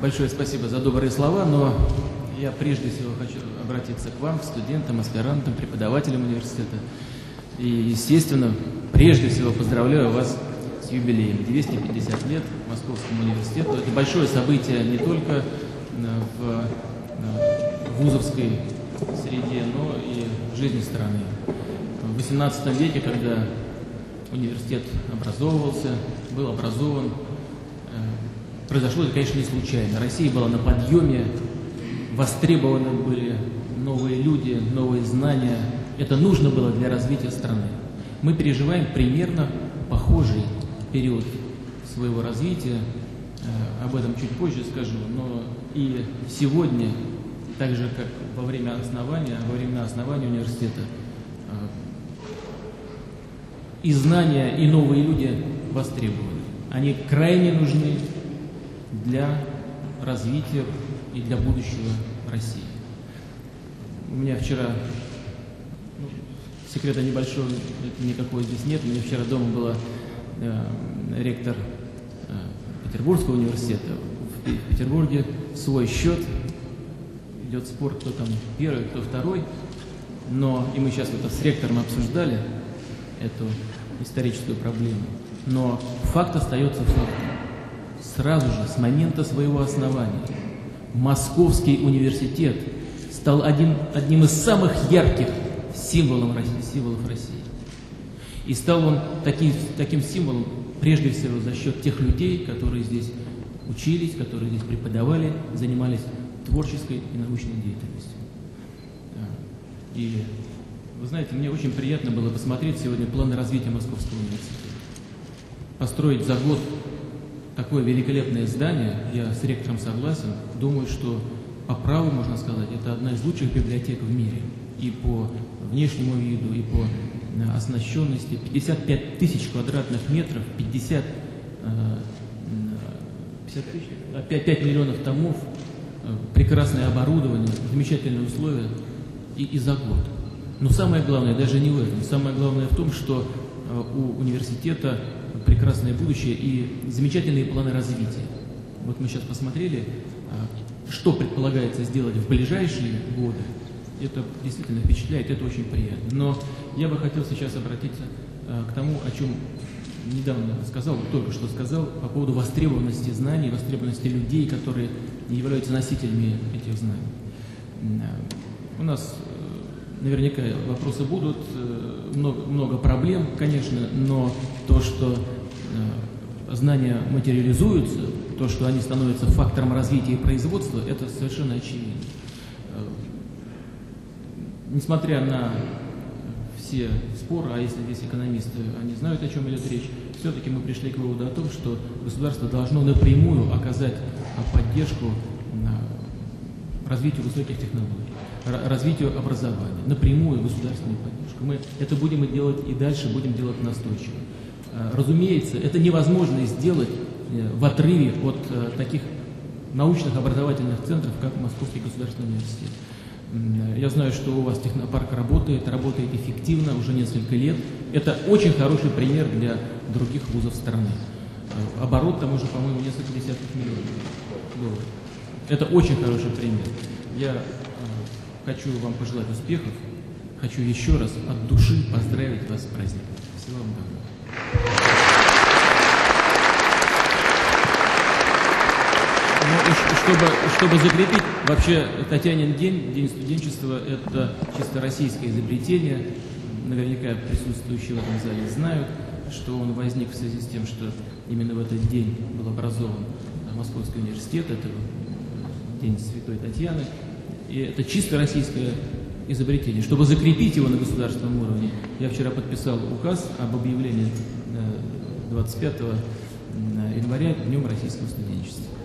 Большое спасибо за добрые слова, но я прежде всего хочу обратиться к вам, к студентам, аспирантам, преподавателям университета. И, естественно, прежде всего поздравляю вас с юбилеем. 250 лет Московскому университету. Это большое событие не только в вузовской среде, но и в жизни страны. В XVIII веке, когда университет образовывался, был образован, произошло это, конечно, не случайно. Россия была на подъеме, востребованы были новые люди, новые знания. Это нужно было для развития страны. Мы переживаем примерно похожий период своего развития. Об этом чуть позже скажу. Но и сегодня, так же, как во времена основания университета, и знания, и новые люди востребованы. Они крайне нужны для развития и для будущего России. У меня вчера, секрета небольшого никакого здесь нет, у меня вчера дома была ректор Петербургского университета. В Петербурге свой счет, идет спор, кто там первый, кто второй, но, и мы сейчас это с ректором обсуждали, эту историческую проблему, но факт остается фактом. Сразу же, с момента своего основания, Московский университет стал одним из самых ярких символов России. И стал он таким символом прежде всего за счет тех людей, которые здесь учились, которые здесь преподавали, занимались творческой и научной деятельностью. И вы знаете, мне очень приятно было посмотреть сегодня планы развития Московского университета. Построить за год такое великолепное здание, я с ректором согласен, думаю, что по праву, можно сказать, это одна из лучших библиотек в мире. И по внешнему виду, и по оснащенности. 55 тысяч квадратных метров, 5 миллионов томов, прекрасное оборудование, замечательные условия и за год. Но самое главное даже не в этом. Самое главное в том, что у университета прекрасное будущее и замечательные планы развития. Вот мы сейчас посмотрели, что предполагается сделать в ближайшие годы. Это действительно впечатляет, это очень приятно. Но я бы хотел сейчас обратиться к тому, о чем недавно сказал, только что сказал, по поводу востребованности знаний, востребованности людей, которые являются носителями этих знаний. У нас наверняка вопросы будут, много проблем, конечно, но то, что знания материализуются, то, что они становятся фактором развития и производства, это совершенно очевидно. Несмотря на все споры, а если здесь экономисты, они знают, о чем идет речь, все-таки мы пришли к выводу о том, что государство должно напрямую оказать поддержку развитию высоких технологий, развитию образования, напрямую государственную поддержку. Мы это будем делать и дальше будем делать настойчиво. Разумеется, это невозможно сделать в отрыве от таких научных образовательных центров, как Московский государственный университет. Я знаю, что у вас технопарк работает эффективно уже несколько лет. Это очень хороший пример для других вузов страны. Оборот там уже, по-моему, несколько десятков миллионов долларов. Это очень хороший пример. Я хочу вам пожелать успехов. Хочу еще раз от души поздравить вас с праздником. Всего вам доброго. Чтобы закрепить, вообще Татьянин день, День студенчества, это чисто российское изобретение. Наверняка присутствующие в этом зале знают, что он возник в связи с тем, что именно в этот день был образован Московский университет, это День Святой Татьяны. И это чисто российское изобретение. Чтобы закрепить его на государственном уровне, я вчера подписал указ об объявлении 25 января Днем российского студенчества.